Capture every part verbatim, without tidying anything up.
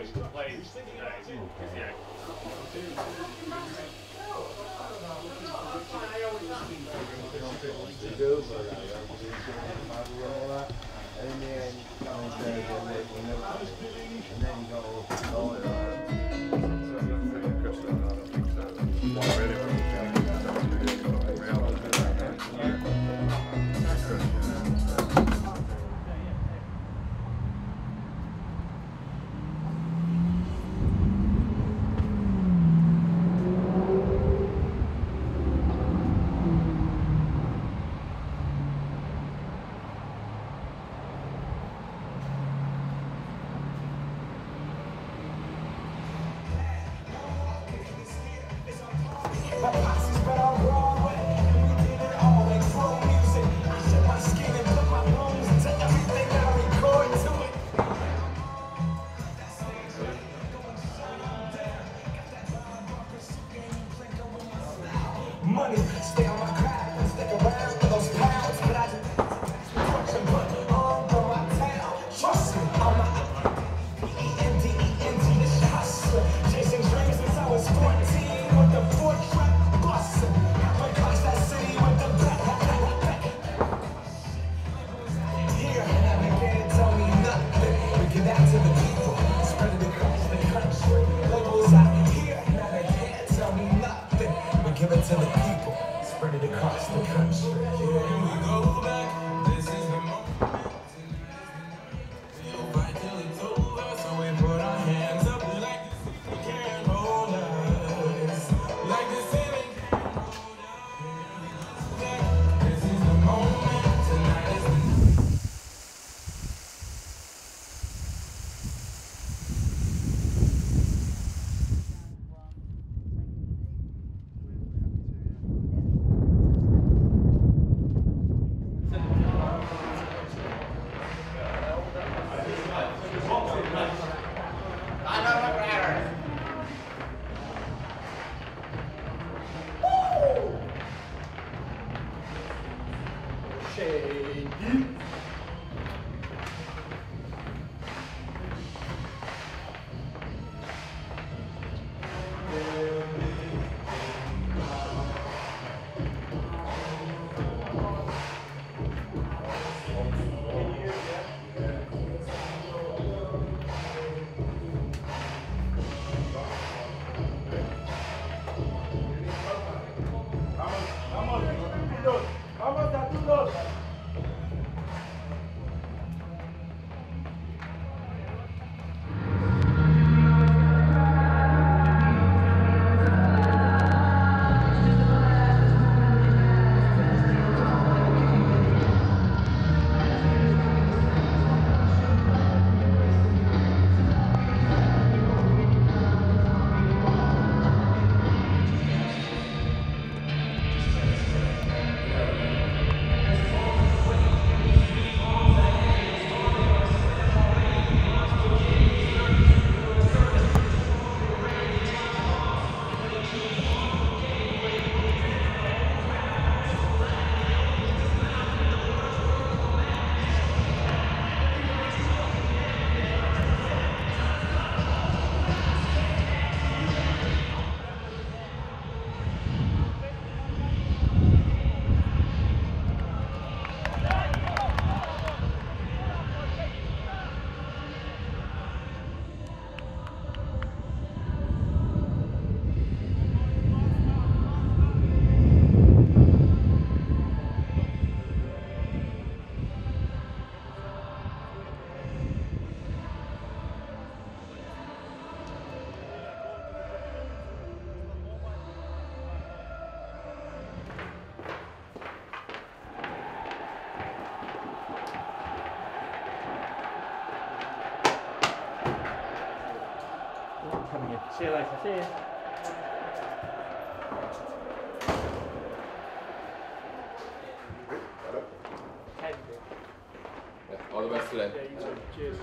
See you later. See you. Yeah, all the best today. Yeah, you too. Cheers.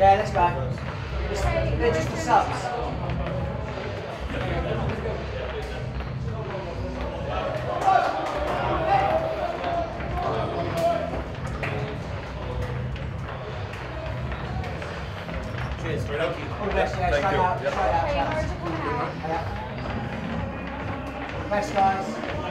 Yeah, let's go. Just, they're just the subs. Cheers. Thank you. All the best, yeah, Thank straight you. out, Yep. straight out, Okay, chaps. hard to come out. Yeah. All the best, guys.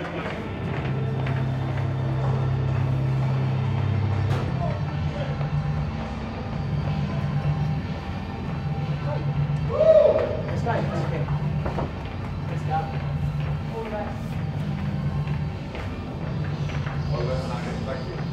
Let's go, let's go. Let's go. All the best. All the best, Nigel. Thank you.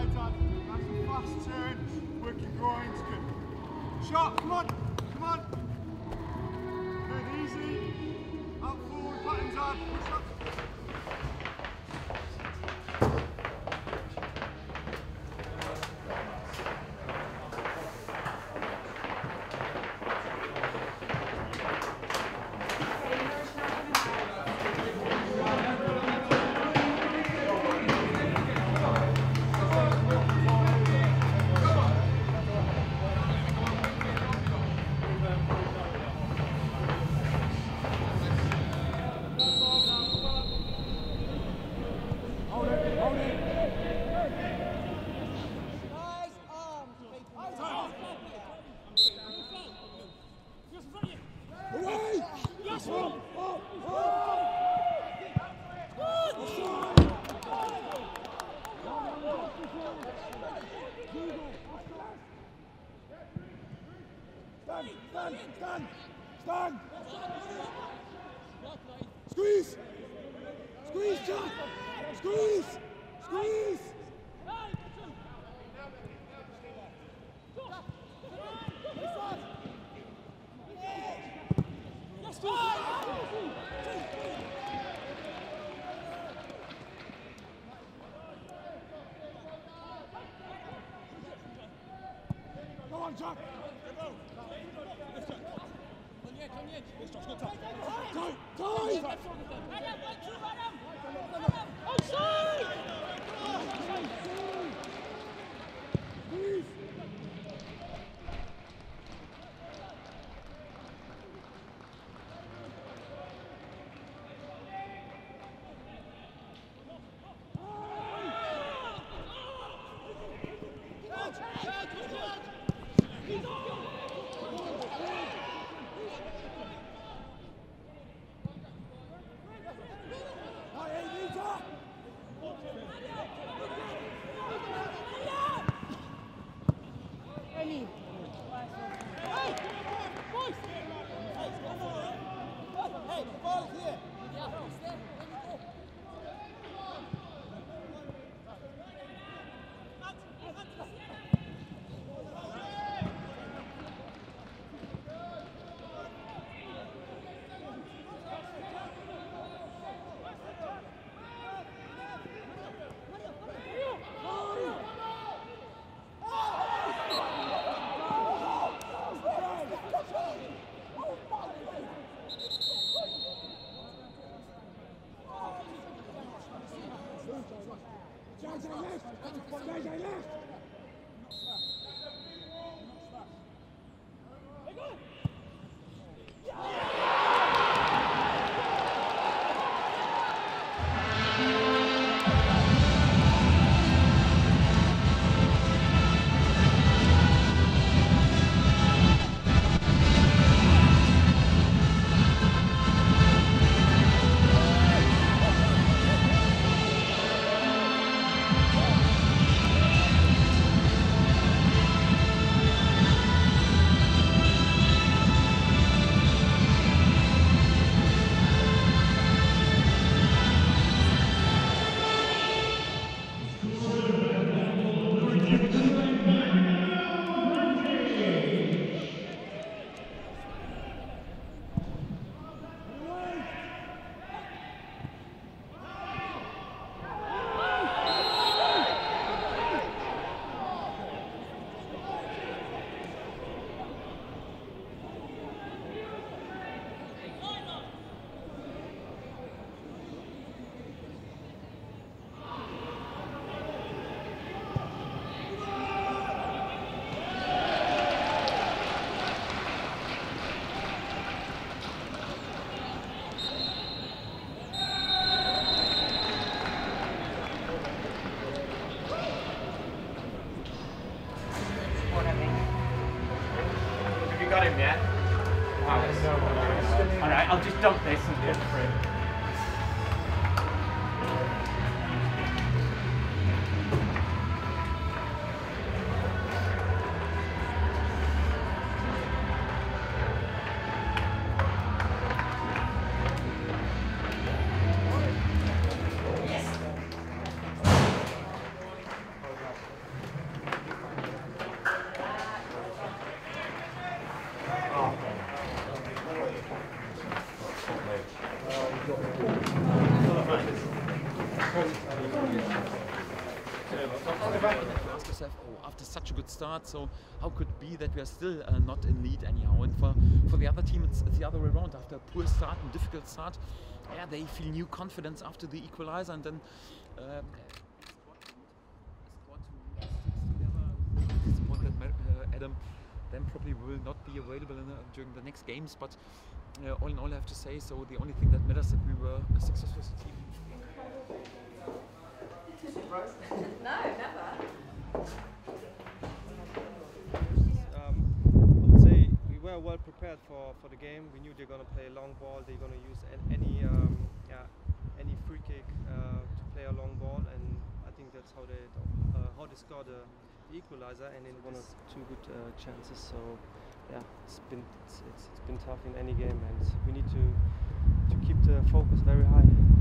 side, Dad. Nice and fast turn. Work your groins. Good. Shot. Come on. Come on. Good. Easy. Out forward. Pattern, Dad. Push up. Stand, stand, stand! Squeeze! Squeeze, Jack! Squeeze! Squeeze! Go on, Jack! Tight, tight! Got him yet? Wow. Alright, I'll just dump this and get through. you ask yourself, oh, after such a good start, so how could it be that we are still uh, not in lead anyhow? And for, for the other team, it's, it's the other way around. After a poor start and difficult start, yeah, they feel new confidence after the equalizer, and then um, a squad that uh, Adam then probably will not be available in the, during the next games. But uh, all in all, I have to say, so the only thing that matters is that we were a successful team. No, never. Um, I would say we were well prepared for, for the game. We knew they're going to play a long ball. They're going to use an, any um, yeah any free kick uh, to play a long ball, and I think that's how they uh, how they scored the, the equalizer, and in one or two good uh, chances. So yeah, it's been it's, it's, it's been tough in any game, and we need to to keep the focus very high.